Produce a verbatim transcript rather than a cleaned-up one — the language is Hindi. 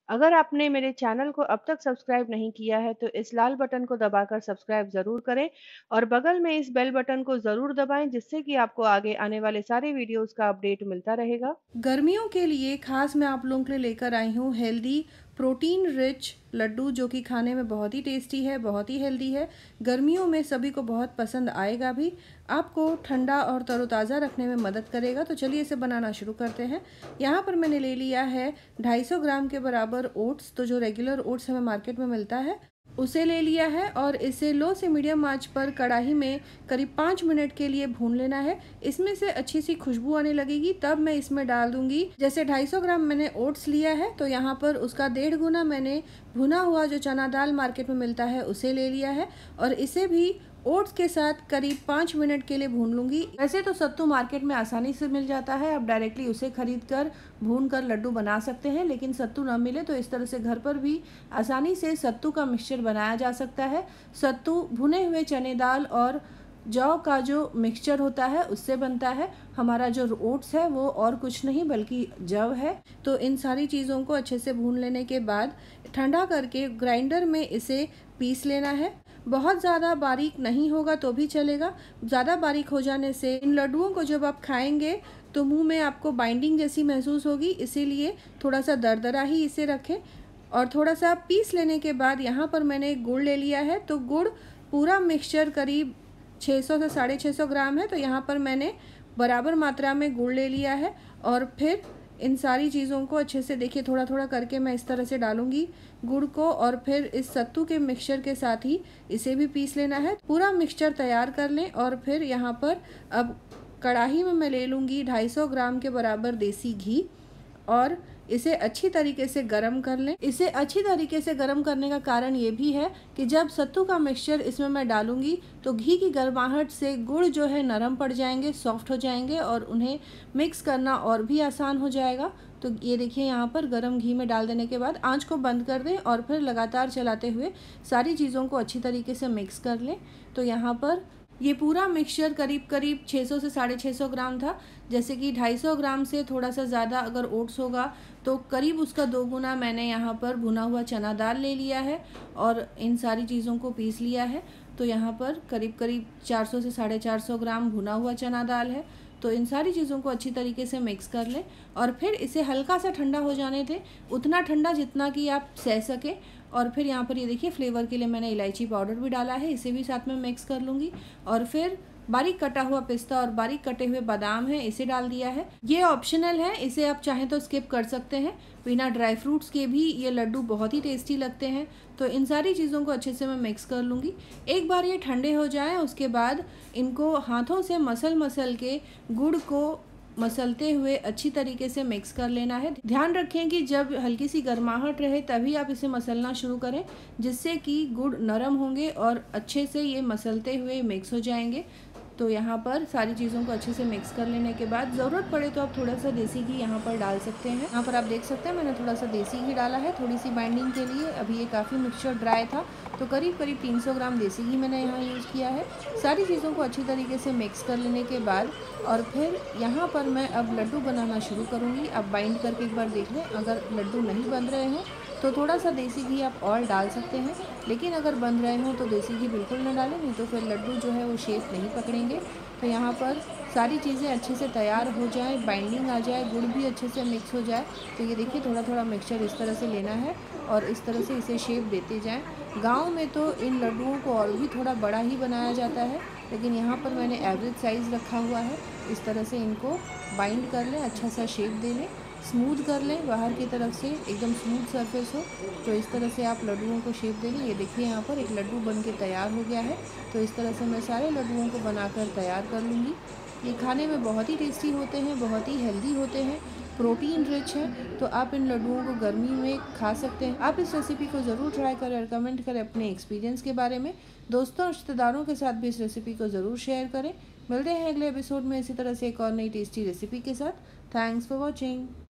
अगर आपने मेरे चैनल को अब तक सब्सक्राइब नहीं किया है तो इस लाल बटन को दबाकर सब्सक्राइब ज़रूर करें और बगल में इस बेल बटन को ज़रूर दबाएं जिससे कि आपको आगे आने वाले सारे वीडियोस का अपडेट मिलता रहेगा। गर्मियों के लिए खास मैं आप लोगों के लिए लेकर आई हूँ हेल्दी प्रोटीन रिच लड्डू, जो कि खाने में बहुत ही टेस्टी है, बहुत ही हेल्दी है। गर्मियों में सभी को बहुत पसंद आएगा भी, आपको ठंडा और तरोताज़ा रखने में मदद करेगा। तो चलिए इसे बनाना शुरू करते हैं। यहाँ पर मैंने ले लिया है ढाई सौ ग्राम के बराबर ओट्स, तो जो रेगुलर ओट्स हमें मार्केट में मिलता है उसे ले लिया है और इसे लो से मीडियम आंच पर कढ़ाई में करीब पाँच मिनट के लिए भून लेना है। इसमें से अच्छी सी खुशबू आने लगेगी तब मैं इसमें डाल दूंगी, जैसे ढाई सौ ग्राम मैंने ओट्स लिया है तो यहाँ पर उसका डेढ़ गुना मैंने भुना हुआ जो चना दाल मार्केट में मिलता है उसे ले लिया है और इसे भी ओट्स के साथ करीब पाँच मिनट के लिए भून लूंगी। वैसे तो सत्तू मार्केट में आसानी से मिल जाता है, आप डायरेक्टली उसे खरीद कर भून कर लड्डू बना सकते हैं, लेकिन सत्तू ना मिले तो इस तरह से घर पर भी आसानी से सत्तू का मिक्सचर बनाया जा सकता है। सत्तू भुने हुए चने दाल और जौ का जो मिक्सचर होता है उससे बनता है। हमारा जो ओट्स है वो और कुछ नहीं बल्कि जव है। तो इन सारी चीज़ों को अच्छे से भून लेने के बाद ठंडा करके ग्राइंडर में इसे पीस लेना है। बहुत ज़्यादा बारीक नहीं होगा तो भी चलेगा, ज़्यादा बारीक हो जाने से इन लड्डुओं को जब आप खाएंगे तो मुंह में आपको बाइंडिंग जैसी महसूस होगी, इसीलिए थोड़ा सा दरदरा ही इसे रखें। और थोड़ा सा पीस लेने के बाद यहाँ पर मैंने गुड़ ले लिया है, तो गुड़ पूरा मिक्सचर करीब छः सौ से साढ़े छः सौ ग्राम है, तो यहाँ पर मैंने बराबर मात्रा में गुड़ ले लिया है। और फिर इन सारी चीज़ों को अच्छे से देखिए थोड़ा थोड़ा करके मैं इस तरह से डालूंगी गुड़ को, और फिर इस सत्तू के मिक्सचर के साथ ही इसे भी पीस लेना है। पूरा मिक्सचर तैयार कर लें और फिर यहाँ पर अब कढ़ाई में मैं ले लूँगी ढाई सौ ग्राम के बराबर देसी घी और इसे अच्छी तरीके से गरम कर लें। इसे अच्छी तरीके से गरम करने का कारण ये भी है कि जब सत्तू का मिक्सचर इसमें मैं डालूंगी तो घी की गर्माहट से गुड़ जो है नरम पड़ जाएंगे, सॉफ्ट हो जाएंगे और उन्हें मिक्स करना और भी आसान हो जाएगा। तो ये देखिए यहाँ पर गरम घी में डाल देने के बाद आंच को बंद कर दें और फिर लगातार चलाते हुए सारी चीज़ों को अच्छी तरीके से मिक्स कर लें। तो यहाँ पर ये पूरा मिक्सचर करीब करीब छः सौ से साढ़े छः सौ ग्राम था, जैसे कि ढाई सौ ग्राम से थोड़ा सा ज़्यादा अगर ओट्स होगा तो करीब उसका दो गुना मैंने यहाँ पर भुना हुआ चना दाल ले लिया है और इन सारी चीज़ों को पीस लिया है। तो यहाँ पर करीब करीब चार सौ से साढ़े चार सौ ग्राम भुना हुआ चना दाल है। तो इन सारी चीज़ों को अच्छी तरीके से मिक्स कर लें और फिर इसे हल्का सा ठंडा हो जाने दें, उतना ठंडा जितना कि आप सह सकें। और फिर यहाँ पर ये देखिए फ्लेवर के लिए मैंने इलायची पाउडर भी डाला है, इसे भी साथ में मिक्स कर लूँगी। और फिर बारीक कटा हुआ पिस्ता और बारीक कटे हुए बादाम है, इसे डाल दिया है। ये ऑप्शनल है, इसे आप चाहें तो स्किप कर सकते हैं। बिना ड्राई फ्रूट्स के भी ये लड्डू बहुत ही टेस्टी लगते हैं। तो इन सारी चीज़ों को अच्छे से मैं मिक्स कर लूँगी। एक बार ये ठंडे हो जाएं उसके बाद इनको हाथों से मसल मसल के गुड़ को मसलते हुए अच्छी तरीके से मिक्स कर लेना है। ध्यान रखें कि जब हल्की सी गर्माहट रहे तभी आप इसे मसलना शुरू करें, जिससे कि गुड़ नरम होंगे और अच्छे से ये मसलते हुए मिक्स हो जाएंगे। तो यहाँ पर सारी चीज़ों को अच्छे से मिक्स कर लेने के बाद ज़रूरत पड़े तो आप थोड़ा सा देसी घी यहाँ पर डाल सकते हैं। यहाँ पर आप देख सकते हैं मैंने थोड़ा सा देसी घी डाला है थोड़ी सी बाइंडिंग के लिए। अभी ये काफ़ी मिक्सचर ड्राई था तो करीब करीब तीन सौ ग्राम देसी घी मैंने यहाँ यूज़ किया है। सारी चीज़ों को अच्छी तरीके से मिक्स कर लेने के बाद और फिर यहाँ पर मैं अब लड्डू बनाना शुरू करूँगी। आप बाइंड करके एक बार देख लें, अगर लड्डू नहीं बन रहे हैं तो थोड़ा सा देसी घी आप और डाल सकते हैं, लेकिन अगर बन रहे हों तो देसी घी बिल्कुल ना डालें, नहीं तो फिर लड्डू जो है वो शेप नहीं पकड़ेंगे। तो यहाँ पर सारी चीज़ें अच्छे से तैयार हो जाए, बाइंडिंग आ जाए, गुड़ भी अच्छे से मिक्स हो जाए। तो ये देखिए थोड़ा थोड़ा मिक्सचर इस तरह से लेना है और इस तरह से इसे शेप देते जाएं। गांव में तो इन लड्डुओं को और भी थोड़ा बड़ा ही बनाया जाता है, लेकिन यहाँ पर मैंने एवरेज साइज़ रखा हुआ है। इस तरह से इनको बाइंड कर लें, अच्छा सा शेप दे लें, स्मूथ कर लें, बाहर की तरफ से एकदम स्मूथ सरफेस हो। तो इस तरह से आप लड्डुओं को शेप दे लें। ये देखिए यहाँ पर एक लड्डू बन के तैयार हो गया है। तो इस तरह से मैं सारे लड्डुओं को बनाकर तैयार कर लूँगी। ये खाने में बहुत ही टेस्टी होते हैं, बहुत ही हेल्दी होते हैं, प्रोटीन रिच है। तो आप इन लड्डुओं को गर्मी में खा सकते हैं। आप इस रेसिपी को ज़रूर ट्राई करें और कमेंट करें अपने एक्सपीरियंस के बारे में। दोस्तों और रिश्तेदारों के साथ भी इस रेसिपी को ज़रूर शेयर करें। मिलते हैं अगले एपिसोड में इसी तरह से एक और नई टेस्टी रेसिपी के साथ। Thanks for watching.